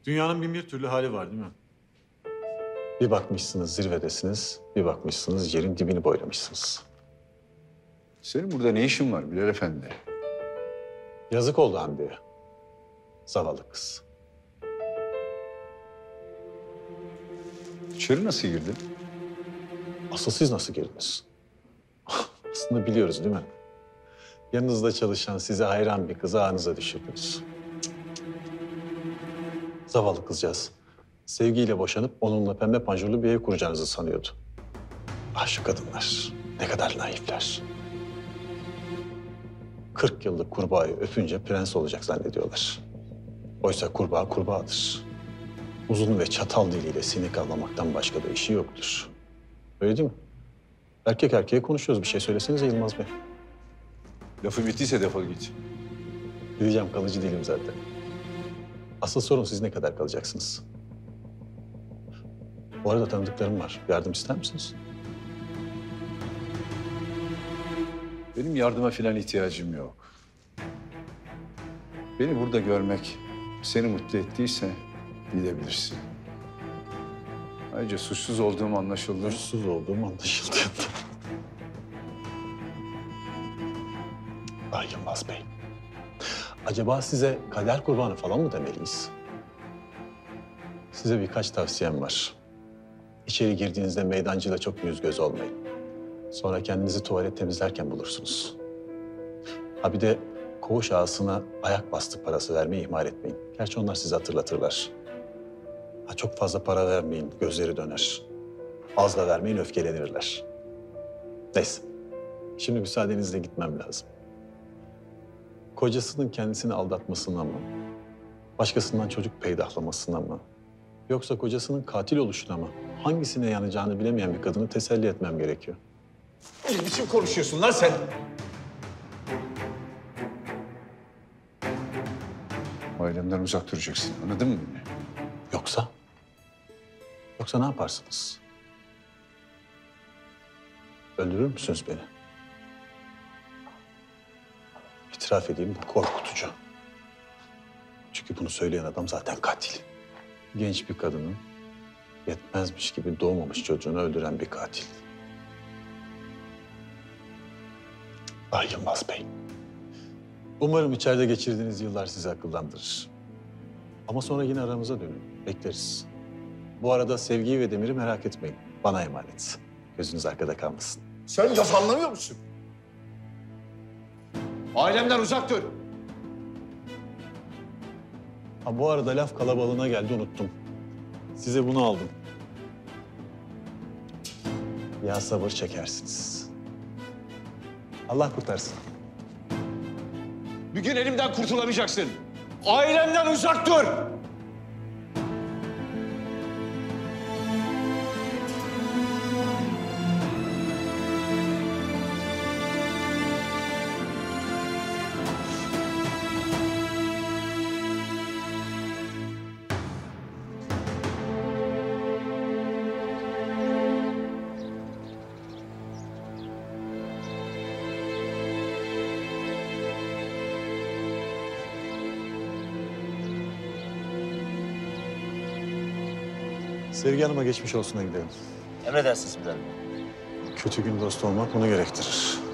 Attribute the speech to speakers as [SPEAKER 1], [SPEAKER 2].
[SPEAKER 1] Dünyanın bin bir türlü hali var değil mi? Bir bakmışsınız zirvedesiniz, bir bakmışsınız yerin dibini boylamışsınız.
[SPEAKER 2] Senin burada ne işin var Bilal Efendi?
[SPEAKER 1] Yazık oldu Hamdi'ye. Zavallı kız.
[SPEAKER 2] İçeri nasıl girdin?
[SPEAKER 1] Asıl siz nasıl girdiniz? Aslında biliyoruz değil mi? Yanınızda çalışan, size hayran bir kızı ağınıza düşürdünüz. Zavallı kızcağız. Sevgiyle boşanıp onunla pembe panjurlu bir ev kuracağınızı sanıyordu. Ah şu kadınlar. Ne kadar naifler. 40 yıllık kurbağayı öpünce prens olacak zannediyorlar. Oysa kurbağa kurbağadır. Uzun ve çatal diliyle sinek avlamaktan başka da işi yoktur. Öyle değil mi? Erkek erkeğe konuşuyoruz. Bir şey söylesenize Yılmaz Bey.
[SPEAKER 2] Lafı bittiyse defol git.
[SPEAKER 1] Gideceğim, kalıcı değilim zaten. Asıl sorun siz ne kadar kalacaksınız? Bu arada tanıdıklarım var. Yardım ister misiniz?
[SPEAKER 2] Benim yardıma falan ihtiyacım yok. Beni burada görmek seni mutlu ettiyse gidebilirsin. Ayrıca suçsuz olduğum anlaşıldı.
[SPEAKER 1] Suçsuz olduğum anlaşıldı. Ay Yılmaz Bey. Acaba size kader kurbanı falan mı demeliyiz? Size birkaç tavsiyem var. İçeri girdiğinizde meydancıyla çok yüz göz olmayın. Sonra kendinizi tuvalet temizlerken bulursunuz. Ha bir de koğuş ağasına ayak bastı parası vermeyi ihmal etmeyin. Gerçi onlar sizi hatırlatırlar. Ha çok fazla para vermeyin, gözleri döner. Az da vermeyin, öfkelenirler. Neyse, şimdi müsaadenizle gitmem lazım. Kocasının kendisini aldatmasına mı? Başkasından çocuk peydahlamasına mı? Yoksa kocasının katil oluşuna mı? Hangisine yanacağını bilemeyen bir kadını teselli etmem gerekiyor.
[SPEAKER 3] Ne biçim konuşuyorsun lan sen?
[SPEAKER 2] Ailemden uzak duracaksın. Anladın mı beni?
[SPEAKER 1] Yoksa? Yoksa ne yaparsınız? Öldürür müsünüz beni? İtiraf edeyim, bu korkutucu. Çünkü bunu söyleyen adam zaten katil. Genç bir kadının yetmezmiş gibi doğmamış çocuğunu öldüren bir katil. Ay Yılmaz Bey. Umarım içeride geçirdiğiniz yıllar sizi akıllandırır. Ama sonra yine aramıza dönün. Bekleriz. Bu arada Sevgi'yi ve Demir'i merak etmeyin. Bana emanet. Gözünüz arkada kalmasın.
[SPEAKER 3] Sen laf anlamıyor musun? Ailemden uzak dur.
[SPEAKER 1] Ha bu arada laf kalabalığına geldi, unuttum. Size bunu aldım. Ya sabır çekersiniz. Allah kurtarsın.
[SPEAKER 3] Bir gün elimden kurtulamayacaksın. Ailemden uzak dur.
[SPEAKER 1] Sevgi Hanım'a geçmiş olsuna gidelim.
[SPEAKER 4] Emredersiniz müdürüm.
[SPEAKER 1] Kötü gün dostu olmak bunu gerektirir.